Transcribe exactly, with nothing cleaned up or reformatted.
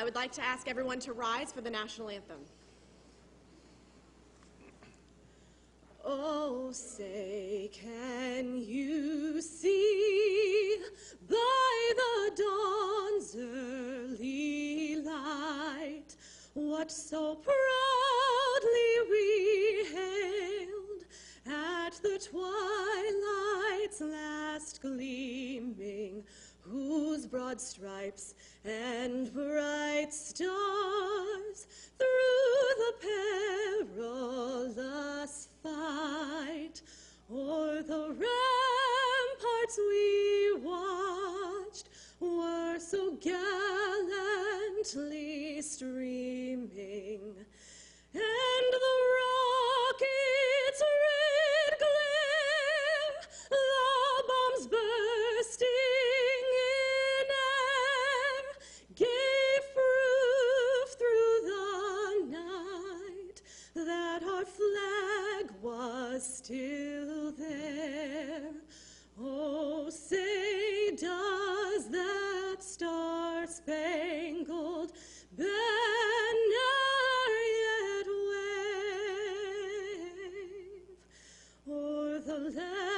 I would like to ask everyone to rise for the national anthem. Oh, say, can you see by the dawn's early light what so proudly we hailed at the twilight's last gleaming, whose broad stripes and bright stars through the perilous fight o'er the ramparts we watched were so gallantly streaming, and the rockets' red glare, the bombs bursting in air, gave proof through the night that our flag was still there. Oh, say, does that star-spangled banner yet wave o'er the land